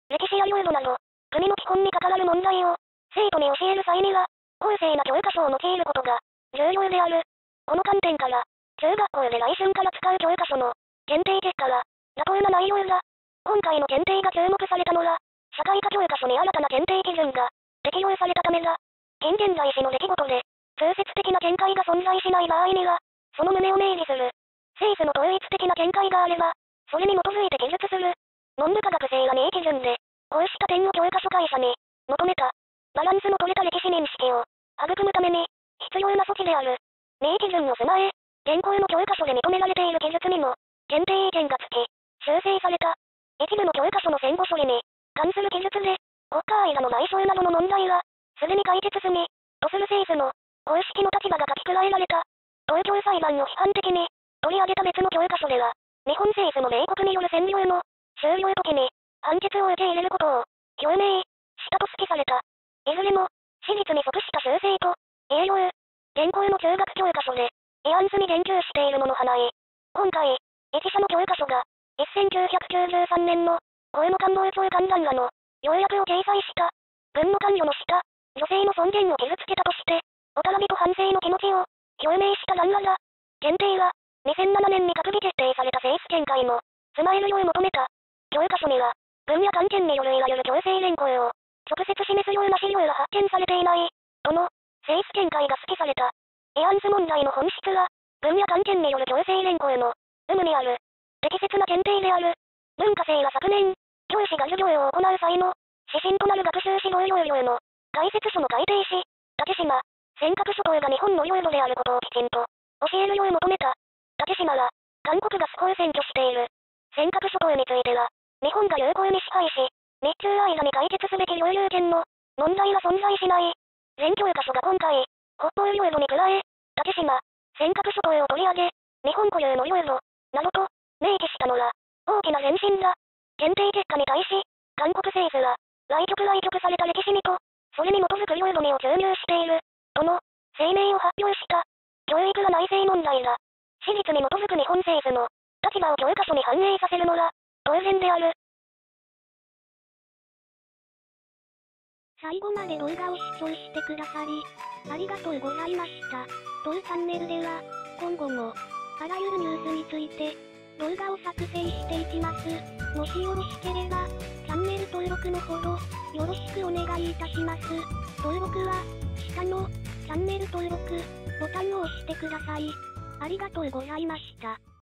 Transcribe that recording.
歴史や領土など、国の基本に関わる問題を、生徒に教える際には、公正な教科書を用いることが、重要である。この観点から、中学校で来春から使う教科書の、検定結果は、妥当な内容だ。今回の検定が注目されたのは、社会科教科書に新たな検定基準が、適用されたためだ。近現代史の出来事で、通説的な見解が存在しない場合には、その旨を明示する。政府の統一的な見解があれば、それに基づいて記述する。文部科学省は明基準で、こうした点を教科書会社に、求めた。バランスの取れた歴史認識を、育むために、必要な措置である。明基準を踏まえ、現行の教科書で認められている記述にも、検定意見がつき、修正された。一部の教科書の戦後処理に、関する記述で、国家間の賠償などの問題は、すでに解決済み、とする政府の、公式の立場が書き加えられた。東京裁判を批判的に、取り上げた別の教科書では、日本政府の米国による占領の、終了時に、判決を受け入れることを、表明、したと指揮された。いずれも、史実に即した修正と、栄養、現行の中学教科書で、慰安婦に言及しているものはない。今回、一社の教科書が、1993年の、河野官房長官談話の、要約を掲載した。軍の関与の下、女性の尊厳を傷つけたとして、おたらびと反省の気持ちを、表明した談話だ。検定は、2007年に閣議決定された政府見解も、踏まえるよう求めた。教科書には、軍や官憲によるいわゆる強制連行を、直接示すような資料が発見されていない、との、政府見解が指揮された。慰安婦問題の本質は、軍や官憲による強制連行の、有無にある。適切な検定である。文科省は昨年、教師が授業を行う際の、指針となる学習指導要領の、解説書も改定し、竹島、尖閣諸島が日本の領土であることをきちんと、教えるよう求めた。竹島は、韓国が不法占拠している。尖閣諸島については、日本が有効に支配し、日中間に解決すべき領有権の、問題は存在しない。全教科書が今回、北方領土に加え、竹島、尖閣諸島を取り上げ、日本固有の領土、などと、明記したのは、大きな前進だ。検定結果に対し、韓国政府は、来局された歴史にと、それに基づく領土にを注入している、との、声明を発表した。教育が内政問題だ。史実に基づく日本政府の、立場を教科書に反映させるのは、当然である。 最後まで動画を視聴してくださり、ありがとうございました。当チャンネルでは、今後も、あらゆるニュースについて、動画を作成していきます。もしよろしければ、チャンネル登録のほど、よろしくお願いいたします。登録は、下の、チャンネル登録、ボタンを押してください。ありがとうございました。